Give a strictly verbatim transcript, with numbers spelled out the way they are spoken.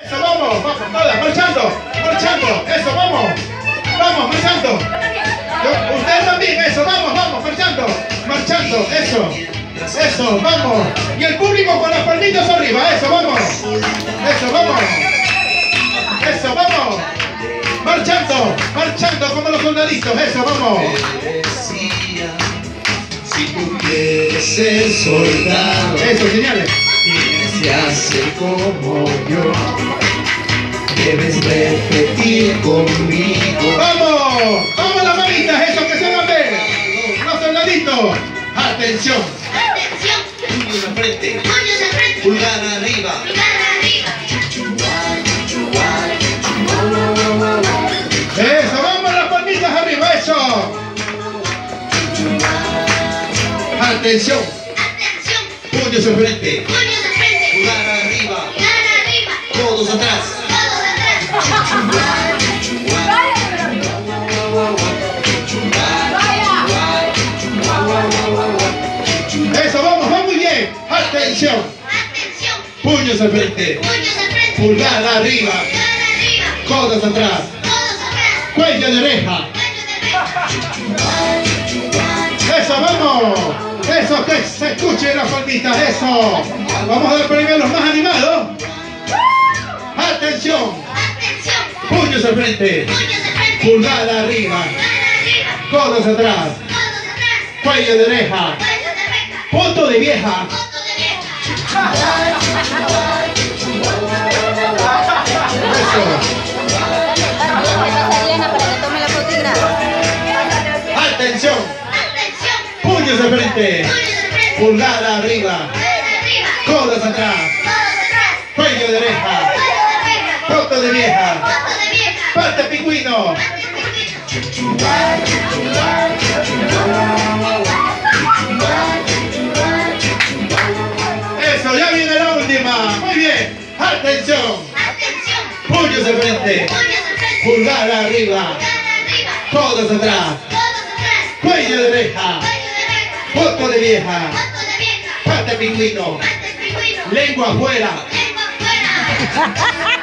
Eso, vamos, vamos, todas, marchando, marchando, eso, vamos, vamos, marchando. Yo, ustedes también, eso, vamos, vamos, marchando, marchando, eso, eso, vamos. Y el público con las palmitas arriba, eso, vamos, eso, vamos, eso, vamos. Marchando, marchando como los soldaditos, eso, vamos. Si tú quieres ser soldado, eso, señales. Tienes que hacer como yo. Debes repetir conmigo. ¡Vamos! ¡Vamos las manitas! ¡Eso que se va a ver! ¡Los soldaditos! ¡Atención! ¡Atención! Puños de frente. ¡Puños de frente! Pulgar arriba. ¡Pulgar arriba! ¡Eso! ¡Vamos las palmitas arriba! ¡Eso! ¡Atención! ¡Atención! Puños de frente. ¡Puños de frente! Pulgar arriba. ¡Pulgar arriba! Codos atrás. ¡Todos atrás! ¡Eso! ¡Vamos! ¡Va muy bien! ¡Atención! ¡Atención! Puños al frente. ¡Puños de frente! Pulgar arriba. ¡Pulgar arriba! Codos atrás. ¡Todos atrás! Cuello de oreja. ¡Cuello de oreja! ¡Eso! ¡Vamos! ¡Eso! ¡Que se escuche las palmitas! ¡Eso! Vamos a dar premio a los más animados. ¡Atención! ¡Atención! Puños al frente. ¡Puños de frente! Pulgar arriba. ¡Pulgar arriba! Codos atrás. ¡Todos atrás! Cuello de oreja. ¡Cuello de oreja! Punto de vieja. ¡Foto de vieja! Eso. Diana para que tome la foto y grabe. Atención. ¡Atención! Puños al frente. ¡Puños de frente! Pulgar arriba. ¡Pulgar arriba! Codos atrás. ¡Todos atrás! Cuello de oreja. ¡Cuello de oreja! Punto de vieja. ¡Foto de vieja! Parte pingüino. Eso, ya viene la última. Muy bien. Atención. ¡Atención! Puños de frente. ¡Puños de frente! Pulgar arriba. ¡Pulgar arriba! Codos atrás. ¡Todos atrás! Cuello de oreja. ¡Cuello de oreja! Punto de vieja. ¡Foto de vieja! Parte pingüino. ¡Parte pingüino! Lengua afuera. ¡Lengua afuera!